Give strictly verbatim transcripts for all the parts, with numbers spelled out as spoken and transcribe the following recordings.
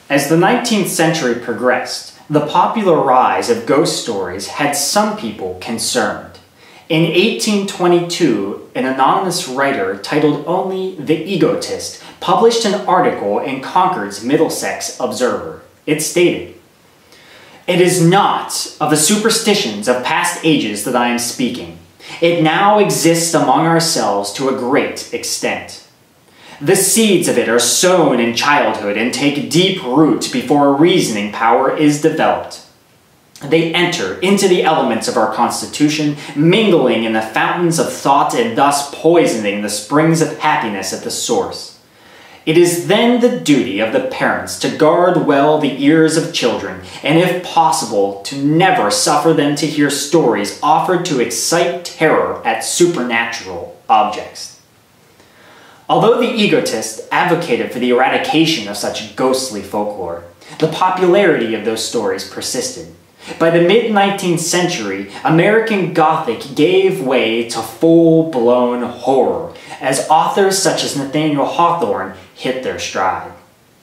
As the nineteenth century progressed, the popular rise of ghost stories had some people concerned. In eighteen twenty-two, an anonymous writer titled only The Egotist published an article in Concord's Middlesex Observer. It stated, "It is not of the superstitions of past ages that I am speaking. It now exists among ourselves to a great extent. The seeds of it are sown in childhood and take deep root before a reasoning power is developed. They enter into the elements of our constitution, mingling in the fountains of thought and thus poisoning the springs of happiness at the source. It is then the duty of the parents to guard well the ears of children, and if possible, to never suffer them to hear stories offered to excite terror at supernatural objects." Although the egotist advocated for the eradication of such ghostly folklore, the popularity of those stories persisted. By the mid-nineteenth century, American Gothic gave way to full-blown horror, as authors such as Nathaniel Hawthorne hit their stride.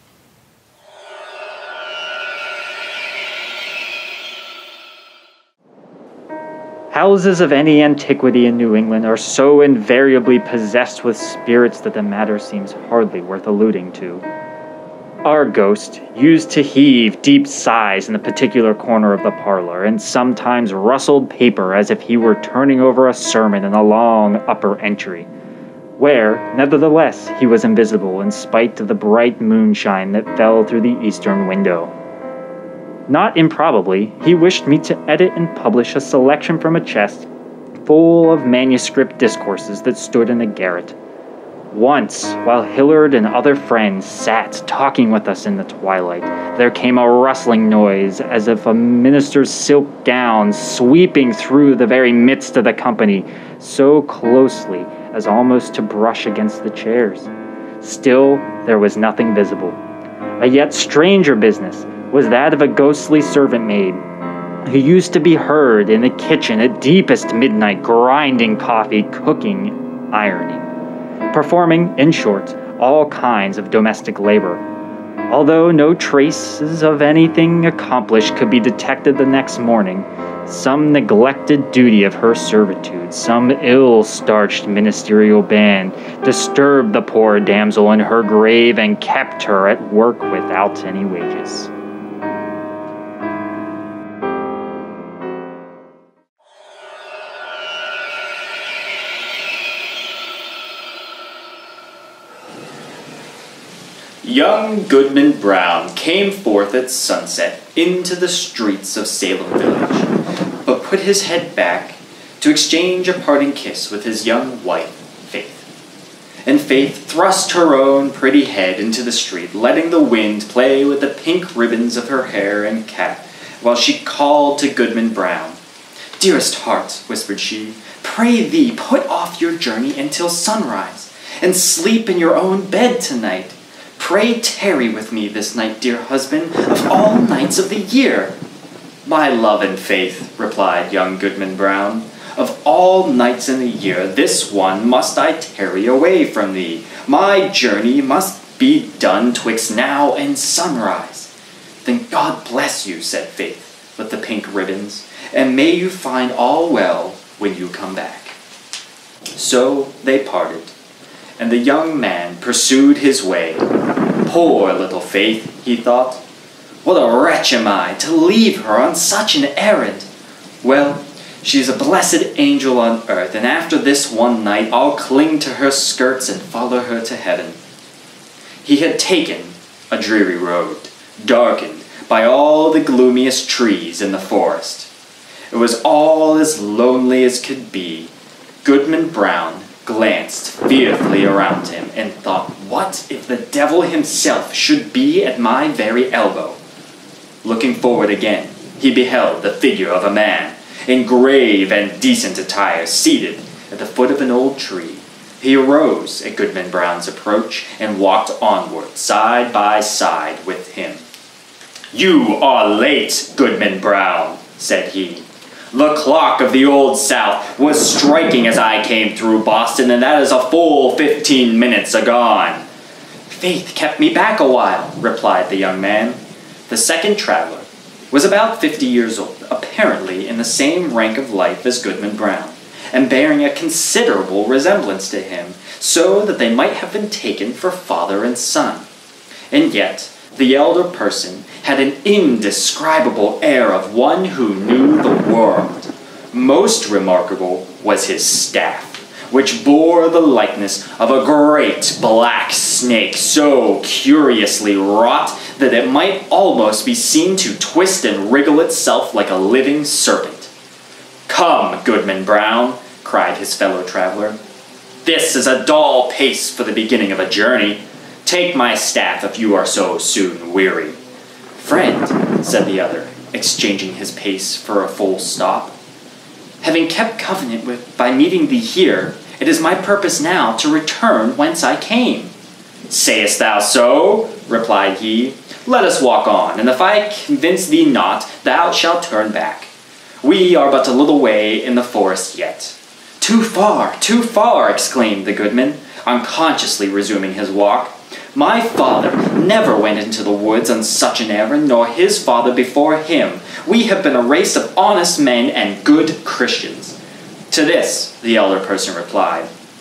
Houses of any antiquity in New England are so invariably possessed with spirits that the matter seems hardly worth alluding to. Our ghost used to heave deep sighs in the particular corner of the parlor, and sometimes rustled paper as if he were turning over a sermon in a long upper entry, where, nevertheless, he was invisible in spite of the bright moonshine that fell through the eastern window. Not improbably, he wished me to edit and publish a selection from a chest full of manuscript discourses that stood in a garret. Once, while Hillard and other friends sat talking with us in the twilight, there came a rustling noise as if a minister's silk gown sweeping through the very midst of the company, so closely as almost to brush against the chairs. Still, there was nothing visible. A yet stranger business was that of a ghostly servant maid, who used to be heard in the kitchen at deepest midnight grinding coffee, cooking, ironing, performing, in short, all kinds of domestic labor. Although no traces of anything accomplished could be detected the next morning, some neglected duty of her servitude, some ill-starched ministerial band, disturbed the poor damsel in her grave and kept her at work without any wages. Young Goodman Brown came forth at sunset into the streets of Salem village, but put his head back to exchange a parting kiss with his young wife, Faith. And Faith thrust her own pretty head into the street, letting the wind play with the pink ribbons of her hair and cap, while she called to Goodman Brown. "Dearest heart," whispered she, "pray thee put off your journey until sunrise, and sleep in your own bed tonight. Pray tarry with me this night, dear husband, of all nights of the year." "My love and Faith," replied young Goodman Brown, "of all nights in the year, this one must I tarry away from thee. My journey must be done twixt now and sunrise." "Then God bless you," said Faith, with the pink ribbons, "and may you find all well when you come back." So they parted, and the young man pursued his way. "Poor little Faith," he thought. "What a wretch am I, to leave her on such an errand! Well, she's a blessed angel on earth, and after this one night I'll cling to her skirts and follow her to heaven." He had taken a dreary road, darkened by all the gloomiest trees in the forest. It was all as lonely as could be. Goodman Brown glanced fearfully around him and thought, what if the devil himself should be at my very elbow? Looking forward again, he beheld the figure of a man, in grave and decent attire, seated at the foot of an old tree. He arose at Goodman Brown's approach and walked onward, side by side with him. "You are late, Goodman Brown," said he. "The clock of the Old South was striking as I came through Boston, and that is a full fifteen minutes agone." faith kept me back a while, replied the young man. The second traveler was about fifty years old, apparently in the same rank of life as Goodman Brown, and bearing a considerable resemblance to him, so that they might have been taken for father and son. And yet, the elder person had an indescribable air of one who knew the world. Most remarkable was his staff, which bore the likeness of a great black snake so curiously wrought that it might almost be seen to twist and wriggle itself like a living serpent. "Come, Goodman Brown," cried his fellow traveler. "This is a dull pace for the beginning of a journey. Take my staff if you are so soon weary." "Friend," said the other, exchanging his pace for a full stop, "having kept covenant with by meeting thee here, it is my purpose now to return whence I came." "Sayest thou so?" replied he. "Let us walk on, and if I convince thee not, thou shalt turn back. We are but a little way in the forest yet." "Too far, too far!" exclaimed the goodman, unconsciously resuming his walk. "My father never went into the woods on such an errand, nor his father before him. We have been a race of honest men and good Christians." To this, the elder person replied,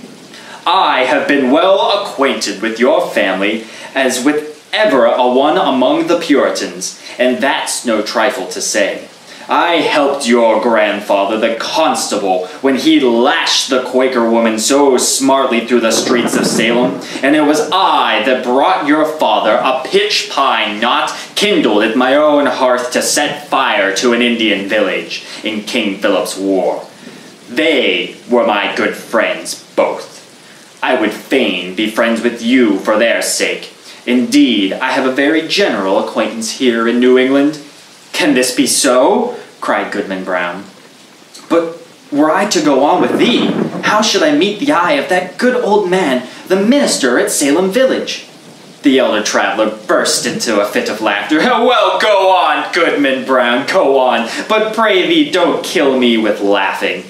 "I have been well acquainted with your family, as with ever a one among the Puritans, and that's no trifle to say. I helped your grandfather, the constable, when he lashed the Quaker woman so smartly through the streets of Salem, and it was I that brought your father a pitch pine knot kindled at my own hearth to set fire to an Indian village in King Philip's War. They were my good friends both. I would fain be friends with you for their sake. Indeed, I have a very general acquaintance here in New England." "Can this be so?" cried Goodman Brown. "But were I to go on with thee, how should I meet the eye of that good old man, the minister at Salem village?" The elder traveler burst into a fit of laughter. "Well, go on, Goodman Brown, go on, but pray thee don't kill me with laughing."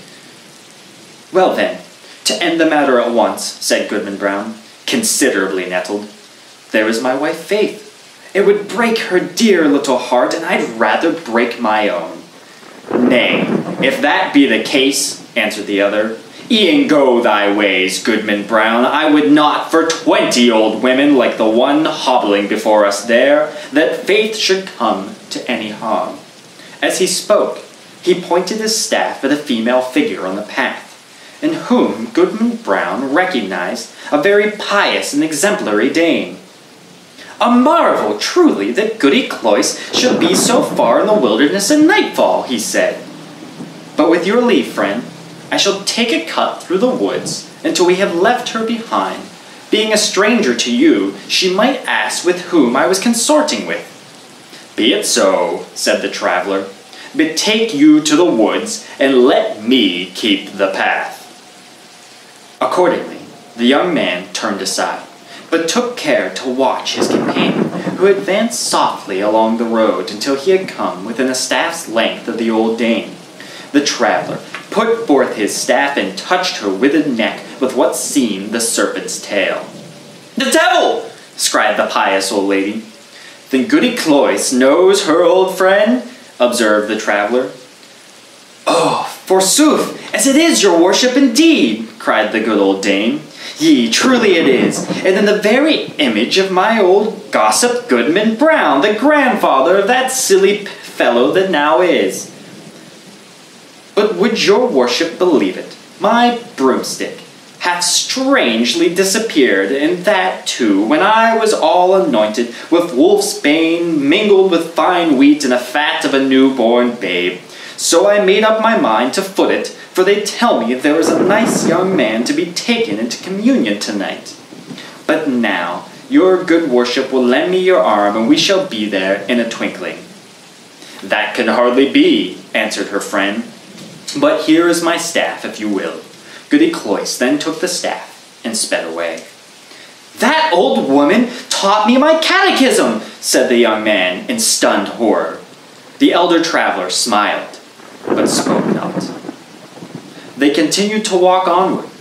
"Well then, to end the matter at once," said Goodman Brown, considerably nettled, "there is my wife Faith. It would break her dear little heart, and I'd rather break my own." "Nay, if that be the case," answered the other, "e'en go thy ways, Goodman Brown. I would not for twenty old women like the one hobbling before us there, that Faith should come to any harm." As he spoke, he pointed his staff at a female figure on the path, in whom Goodman Brown recognized a very pious and exemplary dame. "A marvel, truly, that Goody Cloyce should be so far in the wilderness at nightfall," he said. "But with your leave, friend, I shall take a cut through the woods until we have left her behind. Being a stranger to you, she might ask with whom I was consorting with." "Be it so," said the traveler. "Betake you to the woods, and let me keep the path." Accordingly, the young man turned aside, but took care to watch his companion, who advanced softly along the road until he had come within a staff's length of the old dame. The traveler put forth his staff and touched her withered neck with what seemed the serpent's tail. "The devil!" cried the pious old lady. "Then Goody Cloyce knows her old friend?" observed the traveler. "Oh, forsooth, as it is, your worship, indeed!" cried the good old dame. "Yea, truly it is, and in the very image of my old gossip Goodman Brown, the grandfather of that silly fellow that now is. But would your worship believe it, my broomstick hath strangely disappeared, and that too when I was all anointed with wolf's bane mingled with fine wheat and the fat of a newborn babe. So I made up my mind to foot it, for they tell me there is a nice young man to be taken into communion tonight. But now your good worship will lend me your arm, and we shall be there in a twinkling." "That can hardly be," answered her friend. "But here is my staff, if you will." Goody Cloyce then took the staff and sped away. "That old woman taught me my catechism," said the young man in stunned horror. The elder traveler smiled, but spoke not. They continued to walk onward,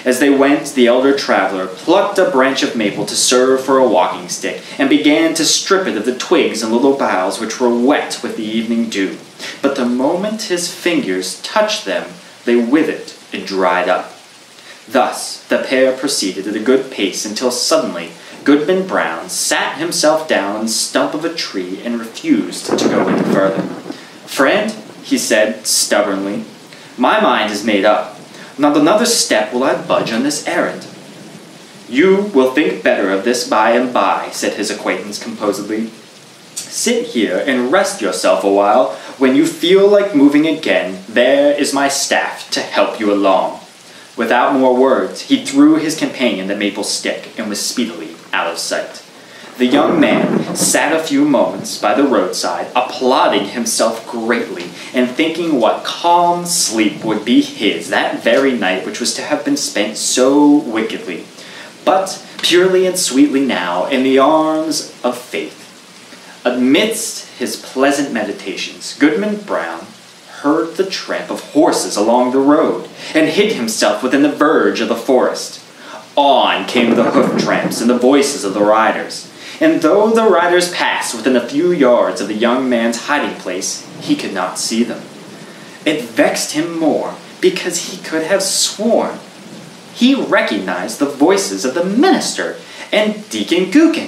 As they went, the elder traveler plucked a branch of maple to serve for a walking stick, and began to strip it of the twigs and little boughs which were wet with the evening dew. But the moment his fingers touched them, they withered and dried up. Thus the pair proceeded at a good pace until suddenly Goodman Brown sat himself down on the stump of a tree and refused to go any further. "Friend," he said stubbornly, "my mind is made up. Not another step will I budge on this errand." "You will think better of this by and by," said his acquaintance composedly. "Sit here and rest yourself a while. When you feel like moving again, there is my staff to help you along." Without more words, he threw his companion the maple stick and was speedily out of sight. The young man sat a few moments by the roadside, applauding himself greatly, and thinking what calm sleep would be his that very night which was to have been spent so wickedly, but purely and sweetly now in the arms of faith. Amidst his pleasant meditations, Goodman Brown heard the tramp of horses along the road, and hid himself within the verge of the forest. On came the hoof tramps and the voices of the riders, and though the riders passed within a few yards of the young man's hiding place, he could not see them. It vexed him more, because he could have sworn he recognized the voices of the minister and Deacon Gookin.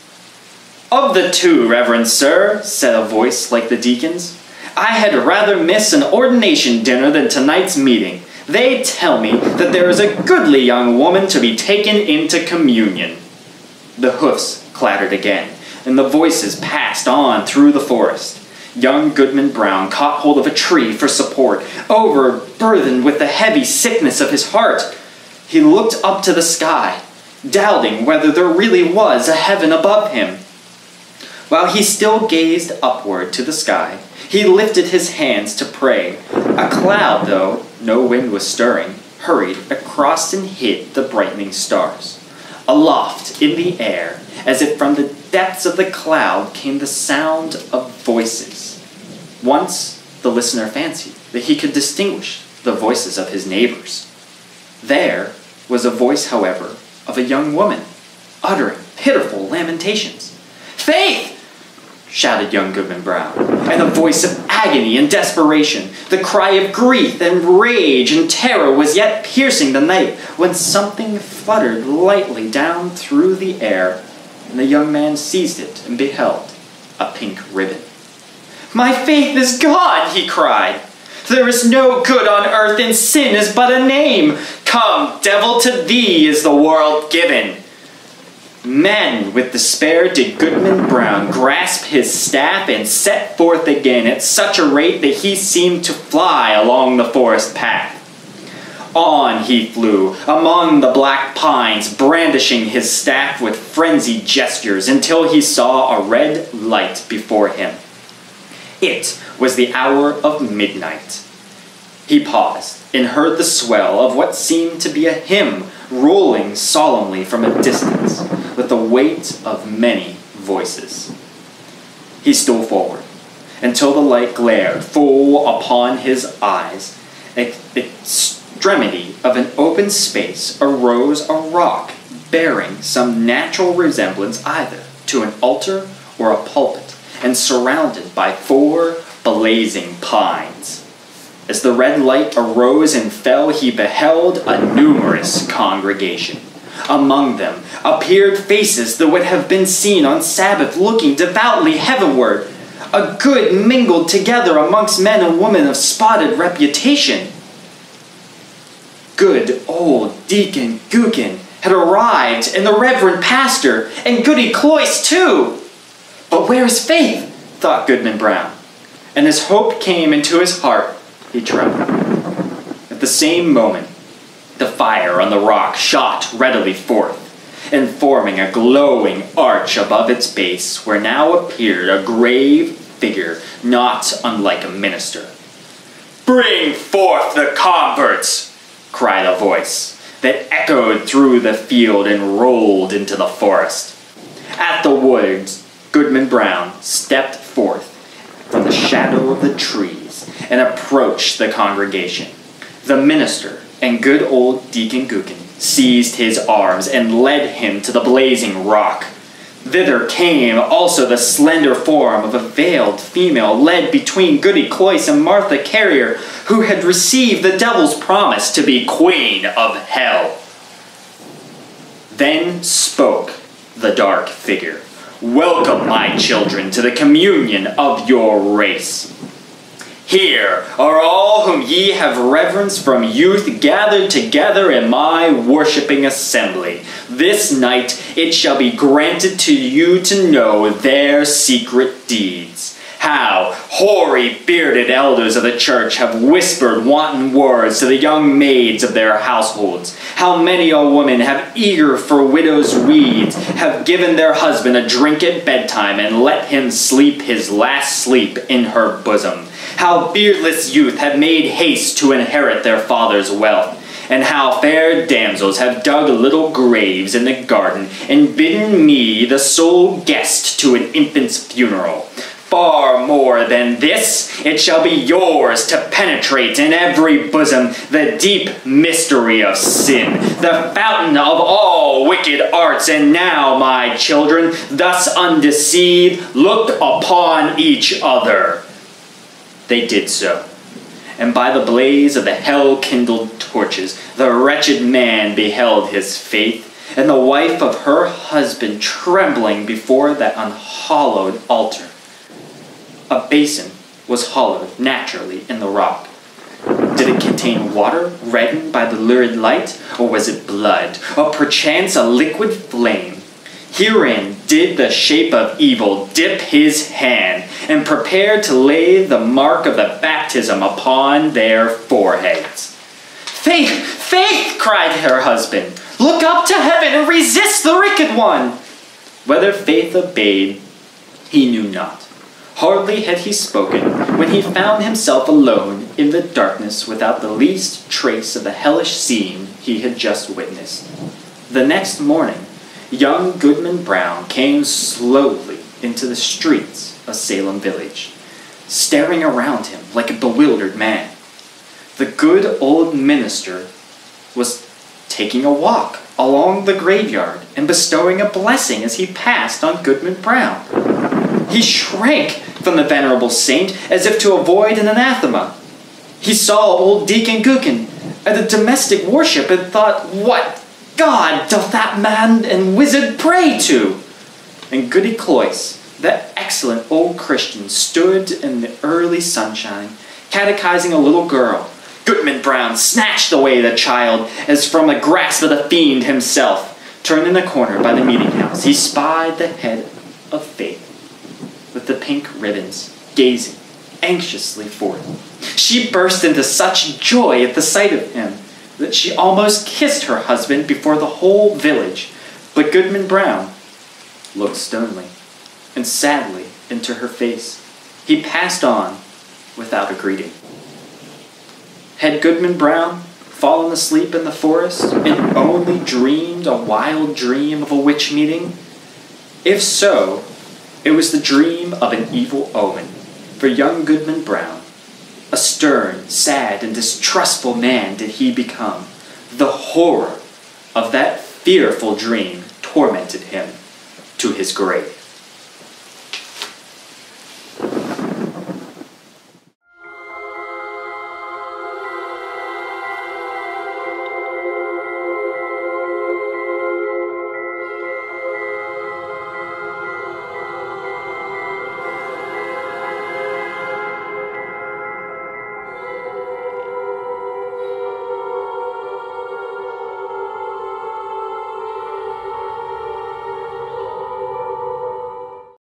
"Of the two, reverend sir," said a voice like the deacon's, "I had rather miss an ordination dinner than tonight's meeting. They tell me that there is a goodly young woman to be taken into communion." The hoofs clattered again, and the voices passed on through the forest. Young Goodman Brown caught hold of a tree for support, overburdened with the heavy sickness of his heart. He looked up to the sky, doubting whether there really was a heaven above him. While he still gazed upward to the sky, he lifted his hands to pray. A cloud, though no wind was stirring, hurried across and hid the brightening stars. Aloft in the air, as if from the depths of the cloud, came the sound of voices. Once the listener fancied that he could distinguish the voices of his neighbors. There was a voice, however, of a young woman, uttering pitiful lamentations. "Faith!" shouted young Goodman Brown, and a voice of agony and desperation. The cry of grief and rage and terror was yet piercing the night, when something fluttered lightly down through the air, and the young man seized it and beheld a pink ribbon. "My faith is gone," he cried. "There is no good on earth, and sin is but a name. Come, devil, to thee is the world given." Men with despair did Goodman Brown grasp his staff and set forth again at such a rate that he seemed to fly along the forest path. On he flew among the black pines, brandishing his staff with frenzied gestures until he saw a red light before him. It was the hour of midnight. He paused and heard the swell of what seemed to be a hymn rolling solemnly from a distance with the weight of many voices. He stole forward until the light glared full upon his eyes. At the extremity of an open space arose a rock bearing some natural resemblance either to an altar or a pulpit, and surrounded by four blazing pines. As the red light arose and fell, he beheld a numerous congregation. Among them appeared faces that would have been seen on Sabbath looking devoutly heavenward, a good mingled together amongst men and women of spotted reputation. Good old Deacon Gookin had arrived, and the Reverend Pastor, and Goody Cloyce too. But where is faith? Thought Goodman Brown, and as hope came into his heart, he trembled. At the same moment, the fire on the rock shot readily forth, and forming a glowing arch above its base, where now appeared a grave figure not unlike a minister. "Bring forth the converts!" cried a voice that echoed through the field and rolled into the forest. At the words, Goodman Brown stepped forth from the shadow of the trees and approached the congregation. The minister and good old Deacon Gookin seized his arms and led him to the blazing rock. Thither came also the slender form of a veiled female led between Goody Cloyse and Martha Carrier, who had received the devil's promise to be queen of hell. Then spoke the dark figure. Welcome, my children, to the communion of your race. Here are all whom ye have reverenced from youth gathered together in my worshipping assembly. This night it shall be granted to you to know their secret deeds. How hoary bearded elders of the church have whispered wanton words to the young maids of their households. How many a woman have eager for widow's weeds, have given their husband a drink at bedtime and let him sleep his last sleep in her bosom. How beardless youth have made haste to inherit their father's wealth. And how fair damsels have dug little graves in the garden and bidden me the sole guest to an infant's funeral. Far more than this, it shall be yours to penetrate in every bosom the deep mystery of sin, the fountain of all wicked arts. And now, my children, thus undeceived, look upon each other. They did so, and by the blaze of the hell-kindled torches, the wretched man beheld his faith, and the wife of her husband trembling before that unhallowed altar. A basin was hollowed naturally in the rock. Did it contain water reddened by the lurid light, or was it blood, or perchance a liquid flame? Herein did the shape of evil dip his hand, and prepare to lay the mark of the baptism upon their foreheads. Faith, faith, cried her husband, look up to heaven and resist the wicked one. Whether Faith obeyed, he knew not. Hardly had he spoken when he found himself alone in the darkness without the least trace of the hellish scene he had just witnessed. The next morning, young Goodman Brown came slowly into the streets of Salem village, staring around him like a bewildered man. The good old minister was taking a walk along the graveyard and bestowing a blessing as he passed on Goodman Brown. He shrank from the venerable saint as if to avoid an anathema. He saw old Deacon Gookin at the domestic worship and thought, what God doth that man and wizard pray to? And Goody Cloyse, that excellent old Christian, stood in the early sunshine, catechizing a little girl. Goodman Brown snatched away the child as from the grasp of the fiend himself. Turning the corner by the meeting house, he spied the head of Faith, with the pink ribbons, gazing anxiously forth. She burst into such joy at the sight of him that she almost kissed her husband before the whole village. But Goodman Brown looked sternly and sadly into her face. He passed on without a greeting. Had Goodman Brown fallen asleep in the forest and only dreamed a wild dream of a witch meeting? If so, it was the dream of an evil omen, for young Goodman Brown. A stern, sad, and distrustful man did he become. The horror of that fearful dream tormented him to his grave.